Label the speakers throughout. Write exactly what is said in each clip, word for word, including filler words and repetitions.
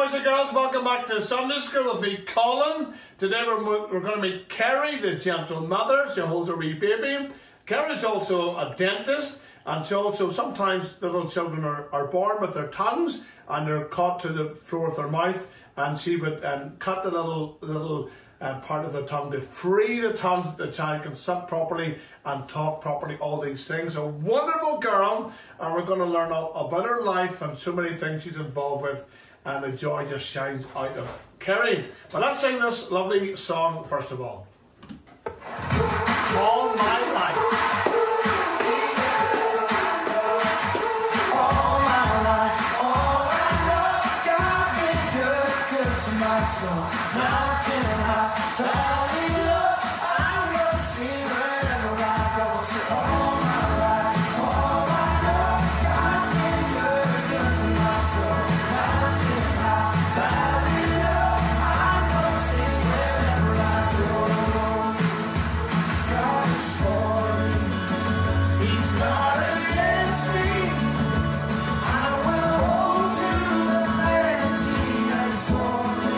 Speaker 1: boys and girls, welcome back to Sunday School with me, Colin. Today we're, we're going to meet Kerry, the gentle mother. She holds a wee baby. Kerry's also a dentist, and she also, sometimes little children are, are born with their tongues and they're caught to the floor of their mouth, and she would um, cut the little little uh, part of the tongue to free the tongue so the child can suck properly and talk properly, all these things. A wonderful girl, and we're going to learn all about her life and so many things she's involved with, and the joy just shines out of Kerry. Well, let's sing this lovely song first of all. All my life.
Speaker 2: Mountain high, valley low, I'm gonna see wherever I go. So all my life, all I know, God's been good, good to my soul. Mountain high, valley low, I'm gonna see wherever I go. God is for me, He's not against me. I will hold to the plans He has for me.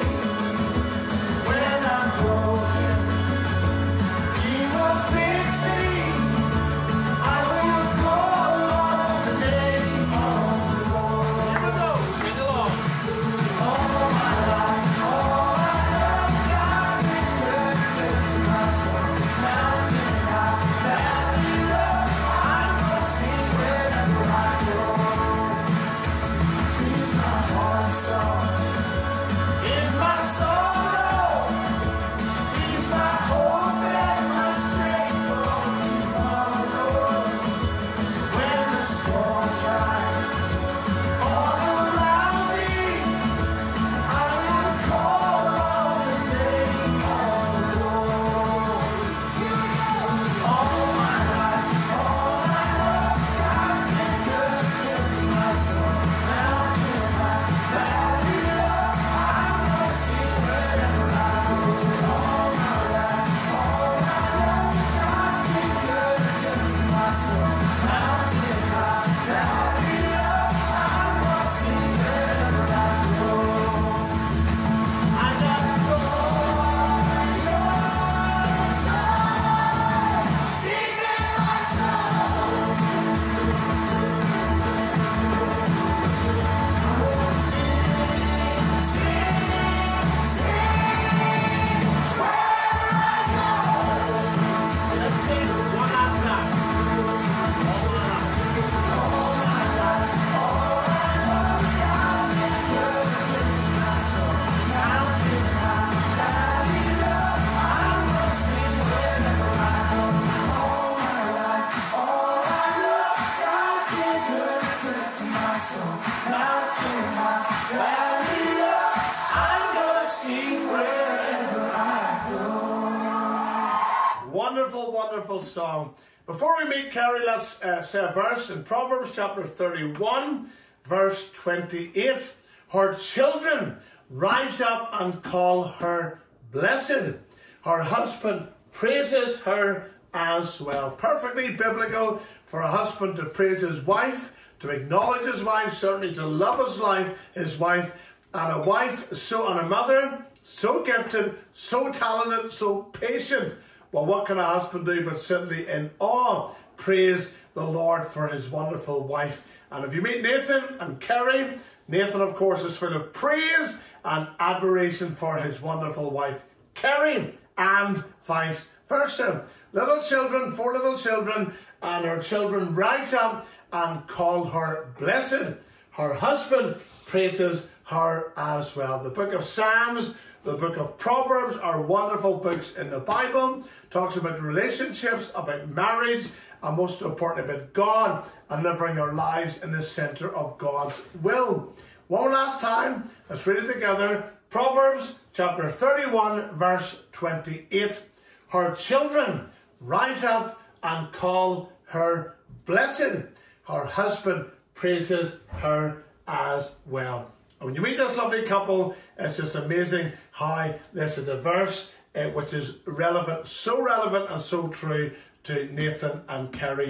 Speaker 1: Wonderful, wonderful song. Before we meet Kerry, let's uh, say a verse in Proverbs chapter thirty-one, verse twenty-eight. Her children rise up and call her blessed. Her husband praises her as well. Perfectly biblical for a husband to praise his wife, to acknowledge his wife, certainly to love his life, his wife, and a wife so, and a mother so gifted, so talented, so patient. Well, what can a husband do but simply in awe praise the Lord for his wonderful wife? And if you meet Nathan and Kerry, Nathan, of course, is full of praise and admiration for his wonderful wife, Kerry, and vice versa. Little children, four little children, and her children rise up and call her blessed. Her husband praises her as well. The book of Psalms, the book of Proverbs are wonderful books in the Bible. Talks about relationships, about marriage, and most importantly about God and living our lives in the centre of God's will. One last time, let's read it together. Proverbs chapter thirty-one, verse twenty-eight. Her children rise up and call her blessed. Her husband praises her as well. And when you meet this lovely couple, it's just amazing how this is a verse uh, which is relevant, so relevant and so true to Nathan and Kerry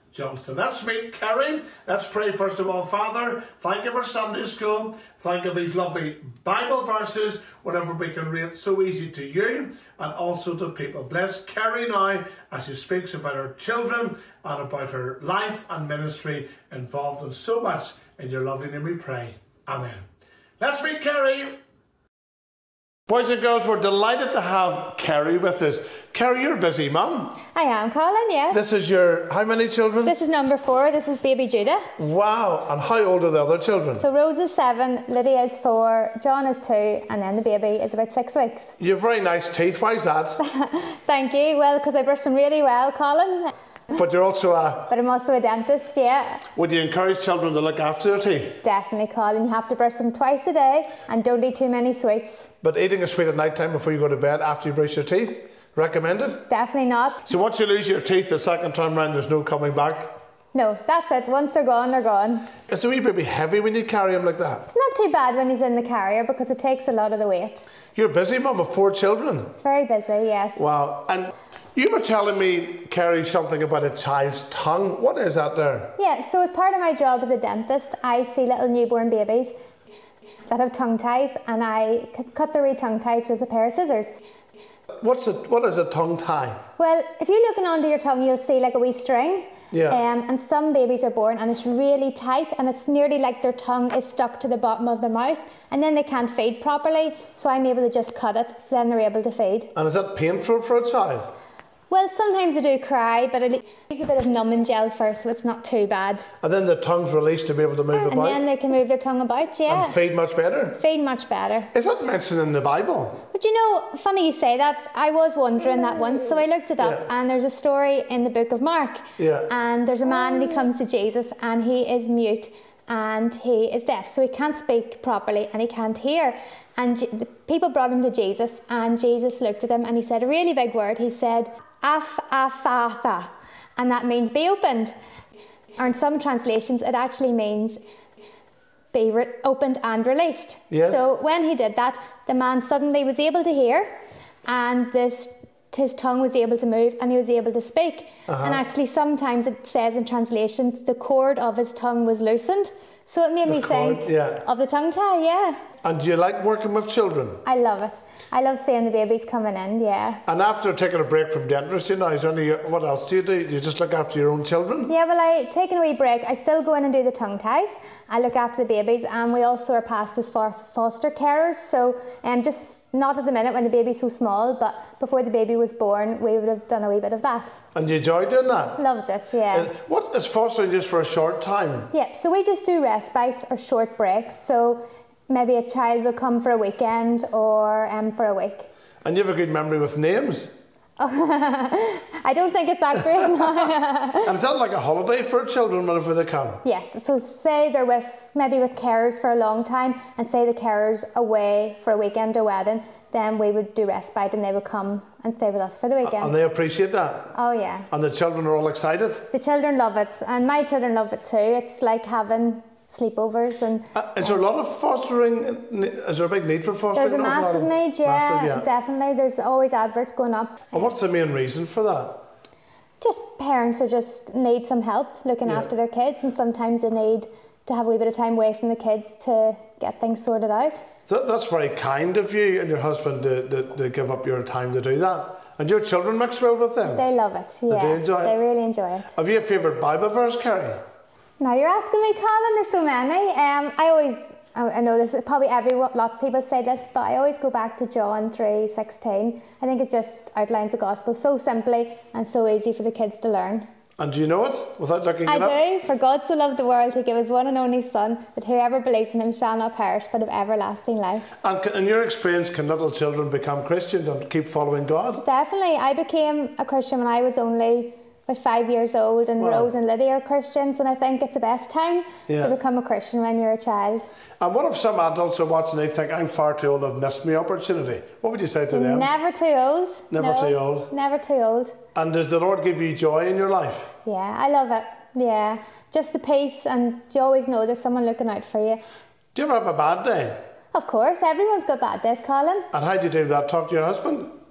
Speaker 1: Johnston. Let's meet Kerry. Let's pray first of all. Father, thank you for Sunday school. Thank you for these lovely Bible verses, whatever we can read so easy to you and also to people. Bless Kerry now as she speaks about her children and about her life and ministry involved in so much. In your lovely name we pray. Amen. Let's meet Kerry. Boys and girls, we're delighted to have Kerry with us. Kerry, you're busy, Mum.
Speaker 3: I am, Colin, yes.
Speaker 1: This is your, how many children?
Speaker 3: This is number four. This is baby Judah.
Speaker 1: Wow. And how old are the other children?
Speaker 3: So Rose is seven, Lydia is four, John is two, and then the baby is about six weeks.
Speaker 1: You have very nice teeth. Why is that?
Speaker 3: Thank you. Well, because I brush them really well, Colin.
Speaker 1: But you're also a...
Speaker 3: But I'm also a dentist, yeah.
Speaker 1: Would you encourage children to look after their teeth?
Speaker 3: Definitely, Colin. You have to brush them twice a day and don't eat too many sweets.
Speaker 1: But eating a sweet at night time before you go to bed after you brush your teeth? Recommended?
Speaker 3: Definitely not.
Speaker 1: So once you lose your teeth the second time round, there's no coming back?
Speaker 3: No, that's it. Once they're gone, they're gone.
Speaker 1: Is the wee baby heavy when you carry him like that?
Speaker 3: It's not too bad when he's in the carrier because it takes a lot of the weight.
Speaker 1: You're busy, Mum, with four children.
Speaker 3: It's very busy, yes.
Speaker 1: Wow. And you were telling me, Kerry, something about a child's tongue. What is that there?
Speaker 3: Yeah, so as part of my job as a dentist, I see little newborn babies that have tongue ties, and I c- cut their wee tongue ties with a pair of scissors.
Speaker 1: What's a, what is a tongue tie?
Speaker 3: Well, if you're looking under your tongue, you'll see like a wee string.
Speaker 1: Yeah.
Speaker 3: Um, and some babies are born and it's really tight and it's nearly like their tongue is stuck to the bottom of their mouth and then they can't feed properly. So I'm able to just cut it, so then they're able to feed.
Speaker 1: And is that painful for a child?
Speaker 3: Well, sometimes they do cry, but it needs a bit of numbing gel first, so it's not too bad.
Speaker 1: And then the tongue's released to be able to move
Speaker 3: And
Speaker 1: about?
Speaker 3: then they can move their tongue about, yeah.
Speaker 1: And feed much better?
Speaker 3: Feed much better.
Speaker 1: Is that mentioned in the Bible?
Speaker 3: But you know, funny you say that. I was wondering that once, so I looked it up.
Speaker 1: Yeah.
Speaker 3: And there's a story in the book of Mark.
Speaker 1: Yeah.
Speaker 3: And there's a man and he comes to Jesus and he is mute and he is deaf. So he can't speak properly and he can't hear. And the people brought him to Jesus and Jesus looked at him and he said a really big word. He said, Af Aphatha, and that means be opened. Or in some translations, it actually means be re opened and released.
Speaker 1: Yes.
Speaker 3: So when he did that, the man suddenly was able to hear, and this his tongue was able to move, and he was able to speak. Uh-huh. And actually, sometimes it says in translations, the cord of his tongue was loosened. So it made
Speaker 1: The
Speaker 3: me
Speaker 1: cord,
Speaker 3: think
Speaker 1: yeah.
Speaker 3: of the tongue tie, yeah.
Speaker 1: And do you like working with children?
Speaker 3: I love it. I love seeing the babies coming in, yeah.
Speaker 1: And after taking a break from dentistry now, is there any, what else do you do? Do you just look after your own children?
Speaker 3: Yeah, well, I taking a wee break. I still go in and do the tongue ties. I look after the babies, and we also are passed as foster carers. So, um, just not at the minute when the baby's so small, but before the baby was born, we would have done a wee bit of that.
Speaker 1: And you enjoy doing that?
Speaker 3: Loved it, yeah.
Speaker 1: Uh, what is fostering just for a short time?
Speaker 3: Yeah, so we just do respites or short breaks. So maybe a child will come for a weekend or um, for a week.
Speaker 1: And you have a good memory with names?
Speaker 3: I don't think it's that great now.
Speaker 1: And is that like a holiday for children whenever they come?
Speaker 3: Yes, so say they're with, maybe with carers for a long time, and say the carers away for a weekend or wedding, then we would do respite and they would come and stay with us for the weekend.
Speaker 1: And they appreciate that?
Speaker 3: Oh yeah.
Speaker 1: And the children are all excited?
Speaker 3: The children love it, and my children love it too. It's like having sleepovers. And
Speaker 1: uh, is there a lot of fostering? Is there a big need for fostering?
Speaker 3: There's a massive need, yeah,
Speaker 1: massive, yeah,
Speaker 3: definitely. There's always adverts going up.
Speaker 1: And what's the main reason for that?
Speaker 3: Just parents who just need some help looking
Speaker 1: Yeah.
Speaker 3: after their kids, and sometimes they need to have a wee bit of time away from the kids to get things sorted out.
Speaker 1: That, that's very kind of you and your husband to, to, to give up your time to do that. And your children mix well with them?
Speaker 3: They love it, yeah.
Speaker 1: They do enjoy it?
Speaker 3: They really enjoy it.
Speaker 1: Have you a favourite Bible verse, Kerry?
Speaker 3: Now you're asking me, Colin, there's so many. Um, I always, I know this, probably every, lots of people say this, but I always go back to John three sixteen. I think it just outlines the gospel so simply and so easy for the kids to learn.
Speaker 1: And do you know it without looking it up?
Speaker 3: I do. For God so loved the world, he gave his one and only Son, that whoever believes in him shall not perish, but have everlasting life.
Speaker 1: And can, in your experience, can little children become Christians and keep following God?
Speaker 3: Definitely. I became a Christian when I was only about five years old, and
Speaker 1: Wow.
Speaker 3: Rose and Lydia are Christians, and I think it's the best time
Speaker 1: Yeah.
Speaker 3: to become a Christian when you're a child.
Speaker 1: And what if some adults are watching and they think, I'm far too old, I've missed my opportunity? What would you say to them?
Speaker 3: Never too old.
Speaker 1: Never
Speaker 3: no,
Speaker 1: too old.
Speaker 3: Never too old.
Speaker 1: And does the Lord give you joy in your life?
Speaker 3: Yeah, I love it. Yeah, just the peace, and you always know there's someone looking out for you.
Speaker 1: Do you ever have a bad day?
Speaker 3: Of course, everyone's got bad days, Colin.
Speaker 1: And how do you do that? Talk to your husband?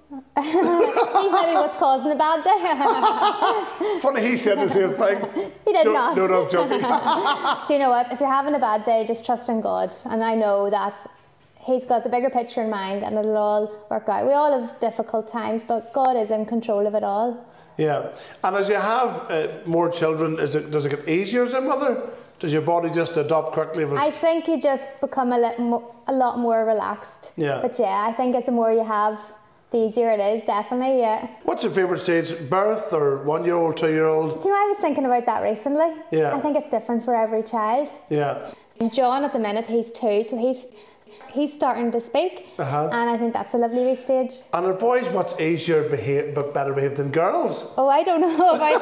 Speaker 3: He's maybe what's causing the bad day.
Speaker 1: Funny, he said the same thing.
Speaker 3: He did
Speaker 1: Jo-
Speaker 3: not.
Speaker 1: No, no, I'm joking.
Speaker 3: Do you know what? If you're having a bad day, just trust in God. And I know that He's got the bigger picture in mind and it'll all work out. We all have difficult times, but God is in control of it all.
Speaker 1: Yeah. And as you have uh, more children, is it, does it get easier as a mother? Does your body just adopt quickly? If it's...
Speaker 3: I think you just become a, little mo- a lot more relaxed.
Speaker 1: Yeah.
Speaker 3: But yeah, I think that the more you have, the easier it is, definitely, yeah.
Speaker 1: What's your favourite stage? Birth or one-year-old, two-year-old?
Speaker 3: Do you know, I was thinking about that recently.
Speaker 1: Yeah.
Speaker 3: I think it's different for every child.
Speaker 1: Yeah.
Speaker 3: John, at the minute, he's two, so he's he's starting to speak,
Speaker 1: Uh-huh.
Speaker 3: and I think that's a lovely wee stage.
Speaker 1: And are boys much easier behave, but better behaved than girls?
Speaker 3: Oh, I don't know about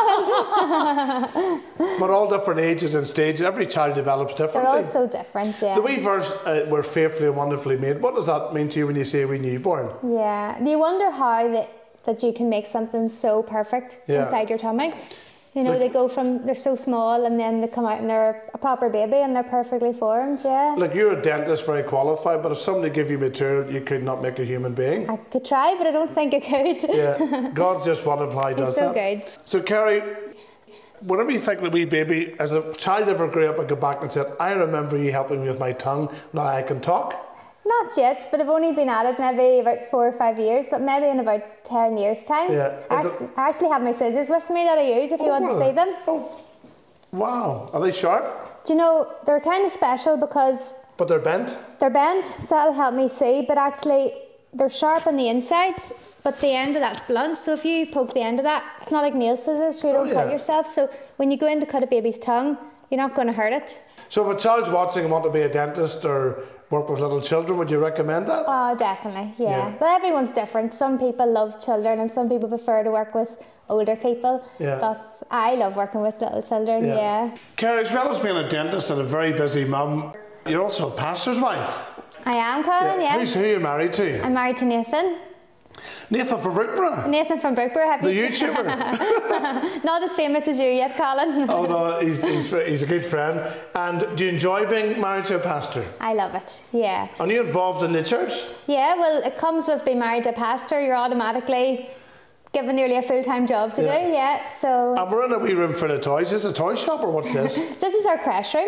Speaker 3: that.
Speaker 1: But all different ages and stages. Every child develops
Speaker 3: They're
Speaker 1: differently.
Speaker 3: all so different, yeah.
Speaker 1: The wee verse, uh, we're fearfully and wonderfully made. What does that mean to you when you say we newborn?
Speaker 3: Yeah. Do you wonder how that, that you can make something so perfect
Speaker 1: Yeah.
Speaker 3: inside your tummy? You know,
Speaker 1: Like-
Speaker 3: they go from, they're so small and then they come out and they're a proper baby and they're perfectly formed, yeah.
Speaker 1: Like, you're a dentist, very qualified, but if somebody gave you material, you could not make a human being.
Speaker 3: I could try, but I don't think I could.
Speaker 1: Yeah, God's just wonderful how He does
Speaker 3: He's so
Speaker 1: that.
Speaker 3: good.
Speaker 1: So, Kerry, whenever you think of the wee baby, as a child ever grew up and go back and said, I remember you helping me with my tongue, now I can talk?
Speaker 3: Not yet, but I've only been at it maybe about four or five years, but maybe in about ten years' time.
Speaker 1: Yeah.
Speaker 3: I
Speaker 1: Is
Speaker 3: actually, I actually have my scissors with me that I use if you want to
Speaker 1: what are
Speaker 3: see
Speaker 1: they?
Speaker 3: them.
Speaker 1: Oh, wow. Are they sharp?
Speaker 3: Do you know, they're kind of special because
Speaker 1: But they're bent?
Speaker 3: they're bent, so that'll help me see, but actually they're sharp on the insides, but the end of that's blunt, so if you poke the end of that, it's not like nail scissors, so you don't
Speaker 1: Oh,
Speaker 3: cut
Speaker 1: yeah.
Speaker 3: yourself. So when you go in to cut a baby's tongue, you're not going to hurt it.
Speaker 1: So if a child's watching and want to be a dentist or work with little children, would you recommend that?
Speaker 3: Oh, definitely, yeah.
Speaker 1: Yeah.
Speaker 3: But everyone's different. Some people love children and some people prefer to work with older people.
Speaker 1: Yeah.
Speaker 3: But I love working with little children, yeah.
Speaker 1: Kerry, as well as being a dentist and a very busy mum, you're also a pastor's wife.
Speaker 3: I am, Colin, yeah.
Speaker 1: Who's who you're married to?
Speaker 3: I'm married to Nathan.
Speaker 1: Nathan from Brookborough.
Speaker 3: Nathan from Brookborough. Have
Speaker 1: The
Speaker 3: you
Speaker 1: YouTuber.
Speaker 3: Not as famous as you yet, Colin.
Speaker 1: Oh no, he's, he's, he's a good friend. And do you enjoy being married to a pastor?
Speaker 3: I love it, yeah.
Speaker 1: Are you involved in the church?
Speaker 3: Yeah, well, it comes with being married to a pastor. You're automatically given nearly a full-time job to
Speaker 1: Yeah.
Speaker 3: do, yeah. So
Speaker 1: And we're in a wee room full of toys. Is this a toy shop or what's this?
Speaker 3: So this is our crash room.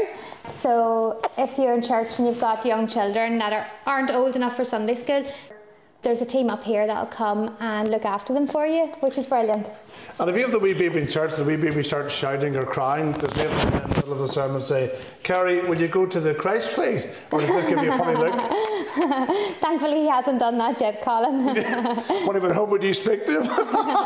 Speaker 3: So if you're in church and you've got young children that are, aren't old enough for Sunday school, there's a team up here that'll come and look after them for you, which is brilliant.
Speaker 1: And if you have the wee baby in church and the wee baby starts shouting or crying, does Nathan in the middle of the sermon say, Kerry, will you go to the Christ please? Or does it give you a funny look?
Speaker 3: Thankfully he hasn't done that yet, Colin.
Speaker 1: When he went home, would you speak to him?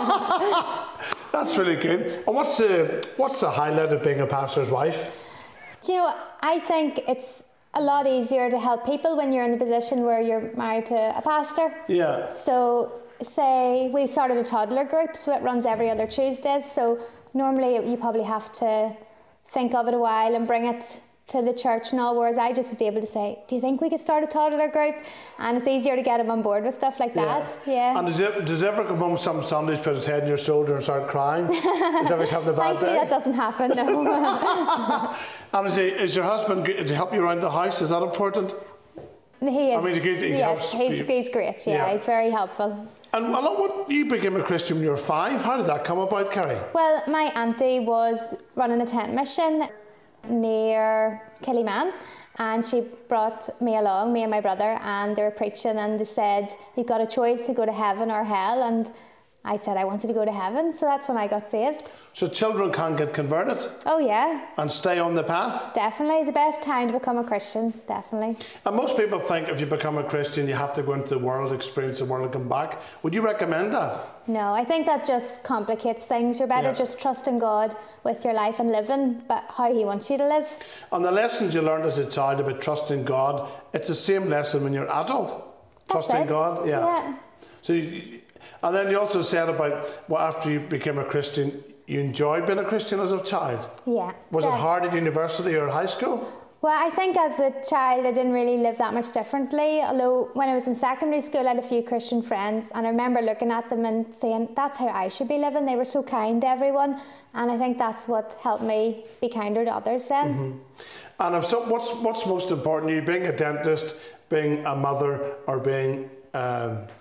Speaker 1: That's really good. And what's the, what's the highlight of being a pastor's wife?
Speaker 3: Do you know, I think it's a lot easier to help people when you're in the position where you're married to a pastor.
Speaker 1: Yeah.
Speaker 3: So say we started a toddler group, so it runs every other Tuesdays. So normally you probably have to think of it a while and bring it to the church and all, whereas I just was able to say, do you think we could start a toddler group? And it's easier to get them on board with stuff like that. Yeah.
Speaker 1: And does it, does it ever come home some Sundays, put his head on your shoulder and start crying? Does he always have the bad
Speaker 3: Thankfully
Speaker 1: day?
Speaker 3: that doesn't happen, no.
Speaker 1: And is, he, is your husband good to help you around the house? Is that important?
Speaker 3: He is.
Speaker 1: I mean, he's good, he
Speaker 3: yes,
Speaker 1: helps
Speaker 3: he's,
Speaker 1: you.
Speaker 3: he's great, yeah,
Speaker 1: Yeah.
Speaker 3: he's very helpful.
Speaker 1: And well, what, you became a Christian when you were five. How did that come about, Kerry?
Speaker 3: Well, my auntie was running a tent mission near Killyman, and she brought me along, me and my brother, and they were preaching, and they said, you've got a choice to go to heaven or hell, and I said I wanted to go to heaven, so that's when I got saved.
Speaker 1: So children can get converted
Speaker 3: Oh yeah,
Speaker 1: and stay on the path.
Speaker 3: definitely the best time to become a Christian, definitely.
Speaker 1: And most people think if you become a Christian, you have to go into the world, experience the world and come back. Would you recommend that?
Speaker 3: No, I think that just complicates things. You're better
Speaker 1: Yeah.
Speaker 3: just trusting God with your life and living, but how He wants you to live.
Speaker 1: And the lessons you learned as a child about trusting God, it's the same lesson when you're adult.
Speaker 3: That's
Speaker 1: Trusting
Speaker 3: it.
Speaker 1: God, yeah.
Speaker 3: Yeah.
Speaker 1: So, you, and then you also said about, well, after you became a Christian, you enjoyed being a Christian as a child.
Speaker 3: Yeah.
Speaker 1: Was it
Speaker 3: yeah.
Speaker 1: hard at university or high school?
Speaker 3: Well, I think as a child I didn't really live that much differently, although when I was in secondary school I had a few Christian friends, and I remember looking at them and saying, that's how I should be living. They were so kind to everyone, and I think that's what helped me be kinder to others then.
Speaker 1: Mm-hmm. And if so, what's, what's most important to you, being a dentist, being a mother, or being um,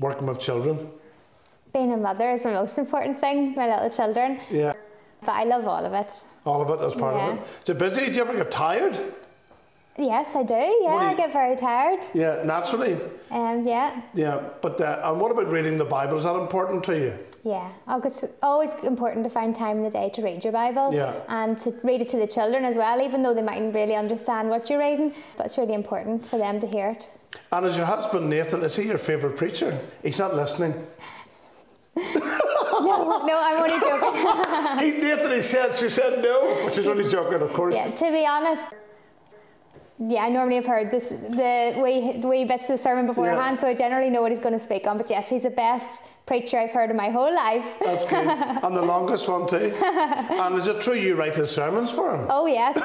Speaker 1: working with children?
Speaker 3: Being a mother is my most important thing, my little children.
Speaker 1: Yeah.
Speaker 3: But I love all of it.
Speaker 1: All of it as part
Speaker 3: Yeah.
Speaker 1: of it. Is it busy? Do you ever get tired?
Speaker 3: Yes, I do. Yeah,
Speaker 1: do you-
Speaker 3: I get very tired.
Speaker 1: Yeah, naturally.
Speaker 3: Um, yeah,
Speaker 1: Yeah, but uh, and what about reading the Bible? Is that important to you?
Speaker 3: yeah. Oh, it's always important to find time in the day to read your Bible.
Speaker 1: Yeah.
Speaker 3: And to read it to the children as well, even though they mightn't really understand what you're reading. But it's really important for them to hear it.
Speaker 1: And is your husband Nathan, is he your favourite preacher? He's not listening.
Speaker 3: No, no, I'm only joking.
Speaker 1: he, Nathan, he said, she said no, but she's only joking, of course.
Speaker 3: Yeah, to be honest, yeah, I normally have heard this, the wee, wee bits of the sermon beforehand,
Speaker 1: Yeah.
Speaker 3: so I generally know what he's going to speak on. But yes, he's the best preacher I've heard in my whole life.
Speaker 1: That's good. And the longest one too. And is it true you write his sermons for him?
Speaker 3: Oh yes,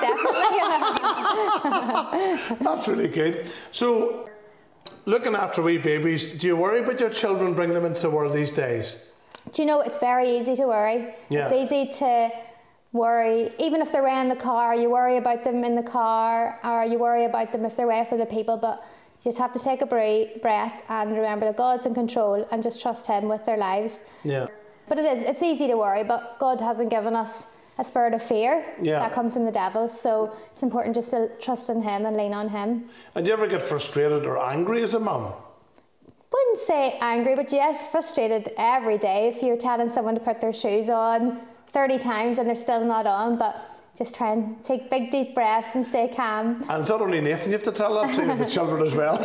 Speaker 3: definitely.
Speaker 1: That's really good. So, looking after wee babies, do you worry about your children bringing them into the world these days?
Speaker 3: Do you know, it's very easy to worry.
Speaker 1: Yeah.
Speaker 3: It's easy to worry, even if they're away in the car, you worry about them in the car, or you worry about them if they're away with other people, but you just have to take a breath, breath and remember that God's in control and just trust Him with their lives.
Speaker 1: Yeah.
Speaker 3: But it is, it's easy to worry, but God hasn't given us a spirit of fear.
Speaker 1: Yeah.
Speaker 3: That comes from the devil, so it's important just to trust in Him and lean on Him.
Speaker 1: And do you ever get frustrated or angry as a mum?
Speaker 3: Wouldn't say angry, but yes, frustrated every day if you're telling someone to put their shoes on thirty times and they're still not on, but just try and take big deep breaths and stay calm.
Speaker 1: And it's not only Nathan you have to tell that to, the children as well.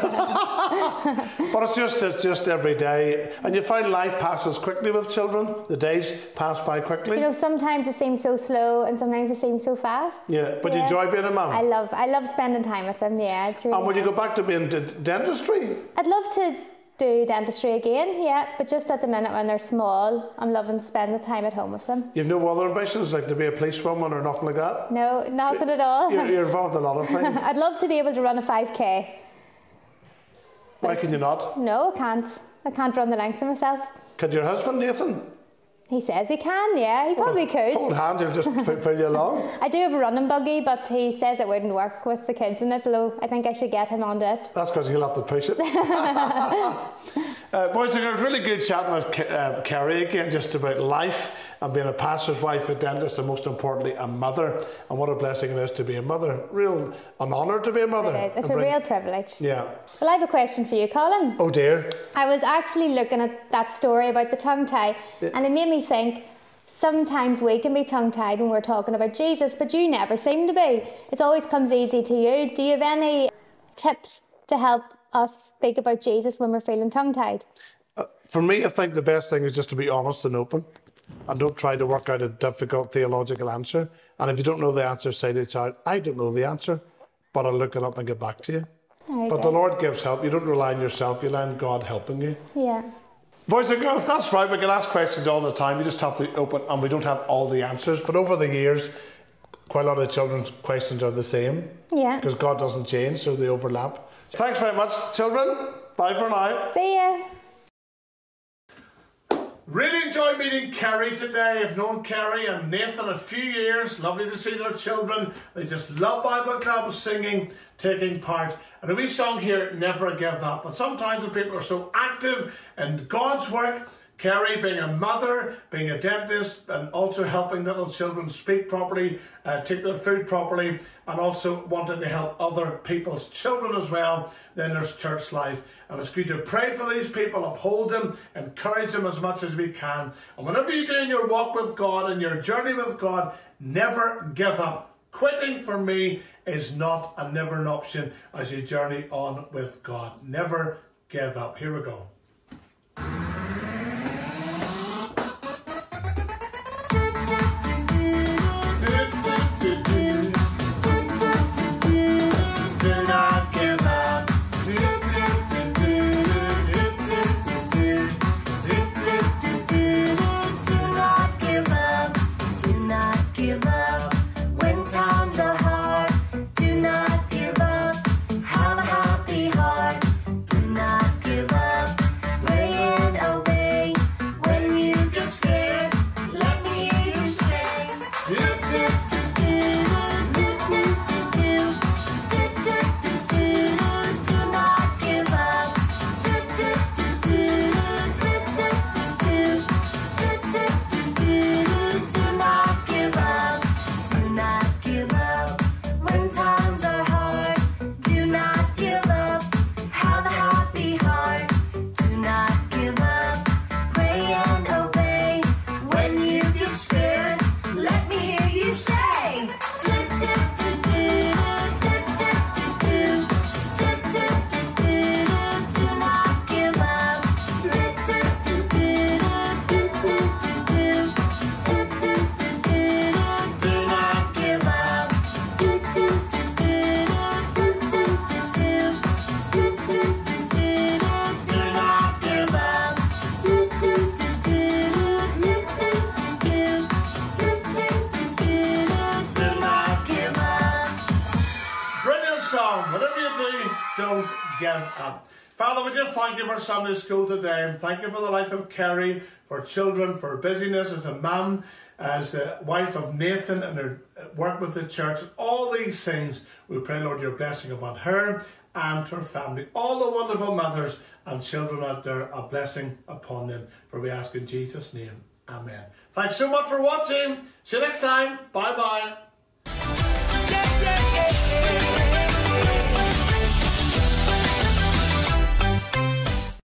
Speaker 1: But it's just it's just every day. And you find life passes quickly with children? The days pass by quickly?
Speaker 3: You know, sometimes it seems so slow and sometimes it seems so fast.
Speaker 1: Yeah, but you enjoy being a mum?
Speaker 3: I love I love spending time with them, yeah. It's really
Speaker 1: And would you
Speaker 3: nice.
Speaker 1: go back to being d- dentistry?
Speaker 3: I'd love to do dentistry again, yeah, but just at the minute when they're small, I'm loving to spend the time at home with them.
Speaker 1: You've no other ambitions, like to be a policewoman or nothing like that?
Speaker 3: No, nothing at all.
Speaker 1: You're, you're involved in a lot of things.
Speaker 3: I'd love to be able to run a five K.
Speaker 1: Why can you not?
Speaker 3: No, I can't. I can't run the length of myself.
Speaker 1: Could your husband, Nathan?
Speaker 3: He says he can, yeah, he probably could.
Speaker 1: Hold hands, he'll just f- fill you along.
Speaker 3: I do have a running buggy, but he says it wouldn't work with the kids in it, though I think I should get him onto it.
Speaker 1: That's because he'll have to push it. uh, boys and girls, really good chatting with Ke- uh, Kerry again, just about life and being a pastor's wife, a dentist, and most importantly, a mother. And what a blessing it is to be a mother. Real an honour to be a mother.
Speaker 3: It is. It's
Speaker 1: and
Speaker 3: a
Speaker 1: bring-
Speaker 3: real privilege.
Speaker 1: Yeah.
Speaker 3: Well, I have a question for you, Colin.
Speaker 1: Oh dear.
Speaker 3: I was actually looking at that story about the tongue tie, and it made me think, sometimes we can be tongue-tied when we're talking about Jesus, but you never seem to be. It always comes easy to you. Do you have any tips to help us speak about Jesus when we're feeling tongue-tied?
Speaker 1: Uh, for me, I think the best thing is just to be honest and open, and don't try to work out a difficult theological answer. And if you don't know the answer, say to the child, I don't know the answer, but I'll look it up and get back to you.
Speaker 3: Very
Speaker 1: But
Speaker 3: good.
Speaker 1: the Lord gives help. You don't rely on yourself, you rely on God helping you.
Speaker 3: Yeah.
Speaker 1: Boys and girls, that's right. We can ask questions all the time. We just have to open, and we don't have all the answers. But over the years, quite a lot of the children's questions are the same.
Speaker 3: Yeah.
Speaker 1: Because God doesn't change, so they overlap. Thanks very much, children. Bye for now.
Speaker 3: See ya.
Speaker 1: Really enjoyed meeting Kerry today. I've known Kerry and Nathan a few years. Lovely to see their children. They just love Bible clubs, singing, taking part. And a wee song here, Never Give Up. And sometimes when people are so active in God's work, Kerry being a mother, being a dentist, and also helping little children speak properly, uh, take their food properly, and also wanting to help other people's children as well, then there's church life. And it's good to pray for these people, uphold them, encourage them as much as we can. And whatever you do in your walk with God and your journey with God, never give up. Quitting for me is not and never an option as you journey on with God. Never give up. Here we go. Do not give up.
Speaker 2: Do not give up, do not give up. When times are hard, do not give up. Have a happy heart, do not give up. Praying
Speaker 1: don't give up. Father, we just thank you for Sunday school today, and thank you for the life of Kerry, for children, for busyness as a mum, as a wife of Nathan, and her work with the church. All these things, we pray, Lord, your blessing upon her and her family. All the wonderful mothers and children out there, a blessing upon them. For we ask in Jesus' name. Amen. Thanks so much for watching. See you next time. Bye-bye.